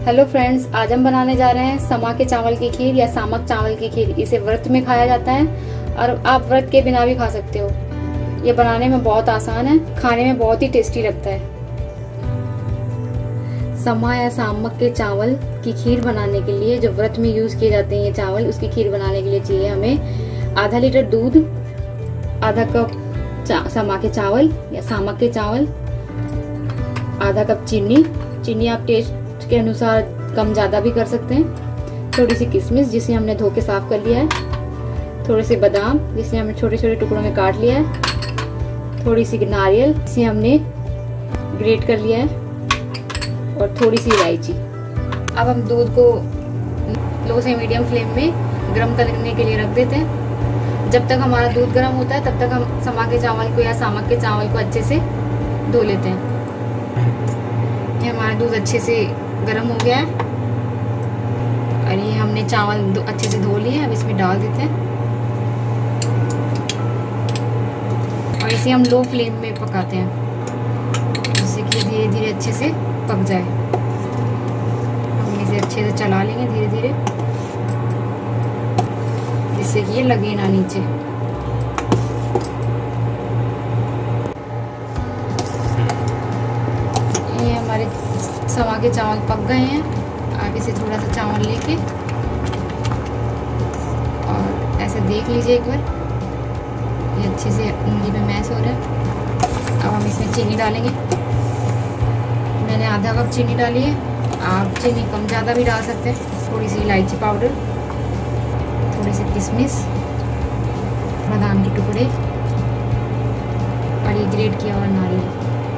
Hello friends, आज हम बनाने जा रहे हैं समा के चावल की खीर या सामक चावल की खीर। इसे व्रत में खाया जाता है और आप व्रत के बिना भी खा सकते हो। ये बनाने में बहुत आसान है, खाने में बहुत ही टेस्टी लगता है। समा या सामक के चावल की खीर बनाने के लिए जो व्रत में यूज किए जाते हैं ये चावल, उसकी खीर बनाने के लिए चाहिए हमें आधा लीटर दूध, आधा कप समा के चावल या सामक के चावल, आधा कप चीनी आप टेस्ट के अनुसार कम ज्यादा भी कर सकते हैं, थोड़ी सी किशमिश जिसे हमने धो के साफ कर लिया है, थोड़े से बादाम जिसे हमने छोटे छोटे टुकड़ों में काट लिया है, थोड़ी सी नारियल जिसे हमने ग्रेट कर लिया है और थोड़ी सी इलायची। अब हम दूध को लो से मीडियम फ्लेम में गर्म करने के लिए रख देते हैं। जब तक हमारा दूध गर्म होता है तब तक हम समा के चावल को या सामक के चावल को अच्छे से धो लेते हैं। ये हमारा दूध अच्छे से गर्म हो गया है और ये हमने चावल अच्छे से धो लिए। अब इसमें डाल देते हैं और इसे हम लो फ्लेम में पकाते हैं जिससे कि धीरे धीरे अच्छे से पक जाए। हम इसे अच्छे से चला लेंगे धीरे धीरे जिससे कि ये लगे ना नीचे। ये हमारे समा के चावल पक गए हैं। आप इसे थोड़ा सा चावल लेके और ऐसे देख लीजिए एक बार, ये अच्छे से उंगली में मैश हो रहा है। अब हम इसमें चीनी डालेंगे। मैंने आधा कप चीनी डाली है, आप चीनी कम ज़्यादा भी डाल सकते हैं। थोड़ी सी इलायची पाउडर, थोड़ी सी किशमिश, बादाम के टुकड़े और ये ग्रेट किया हुआ नारियल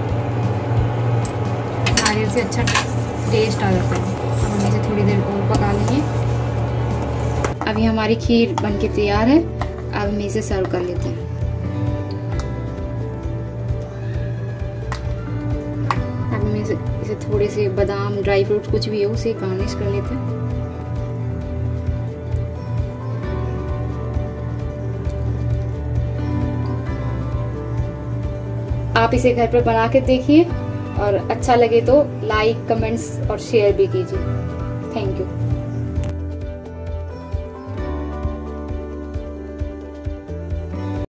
से अच्छा टेस्ट आ जाता है। अब हम इसे थोड़ी देर और पका लेंगे। अभी हमारी खीर बनके तैयार है। अब हम इसे सर्व कर लेते हैं। अब हम इसे थोड़े से बादाम, ड्राई फ्रूट कुछ भी हो उसे गार्निश कर लेते हैं। आप इसे घर पर बना के देखिए और अच्छा लगे तो लाइक, कमेंट्स और शेयर भी कीजिए। Thank you.